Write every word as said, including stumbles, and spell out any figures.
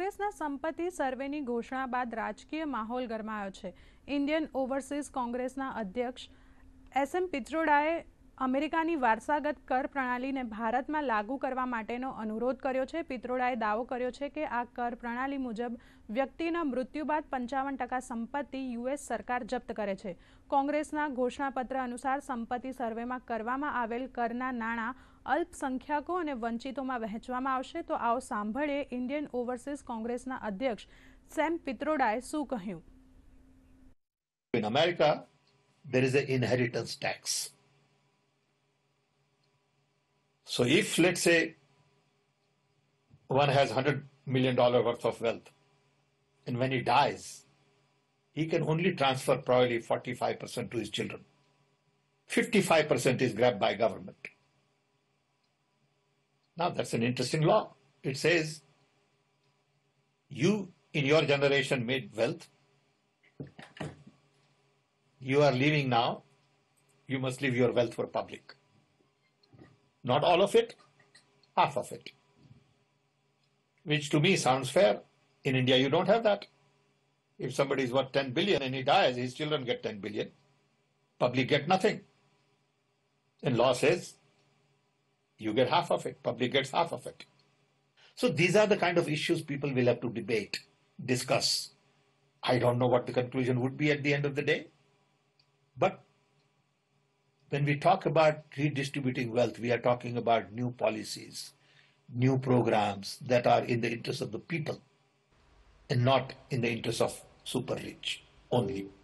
કોંગ્રેસના સંપત્તિ સર્વેની ઘોષણા બાદ રાજકીય માહોલ ગરમાયો છે. ઇન્ડિયન ઓવરસીઝ કોંગ્રેસના અધ્યક્ષ એસ એમ પિત્રોડાએ અમેરિકાની વારસાગત કર પ્રણાલીને ભારતમાં લાગુ કરવા માટેનો અનુરોધ કર્યો છે. પિત્રોડાએ દાવો કર્યો છે કે આ કર પ્રણાલી મુજબ વ્યક્તિના મૃત્યુ બાદ પંચાવન ટકા સંપત્તિ યુએસ સરકાર જપ્ત કરે છે. કોંગ્રેસના ઘોષણાપત્ર અનુસાર સંપત્તિ સર્વેમાં કરવામાં આવેલ કરના નાણાં અલ્પસંખ્યાકો અને વંચિતોમાં વહેંચવામાં આવશે. તો આવો સાંભળીએ ઇન્ડિયન ઓવરસીઝ કોંગ્રેસના અધ્યક્ષ સેમ પિત્રોડાએ શું કહ્યું. In America, there is an inheritance tax. So if, let's say, one has one hundred million dollars worth of wealth, and when he dies, he can only transfer probably forty-five percent to his children. fifty-five percent is grabbed by government. Now that's an interesting law. It says, you in your generation made wealth. You are leaving now. You must leave your wealth for public. Not all of it, half of it. Which to me sounds fair. In India, you don't have that. If somebody is worth ten billion and he dies, his children get ten billion. Public get nothing. And law says, you get half of it. Public gets half of it. So these are the kind of issues people will have to debate, discuss. I don't know what the conclusion would be at the end of the day. But when we talk about redistributing wealth, we are talking about new policies, new programs that are in the interest of the people and not in the interest of super rich only.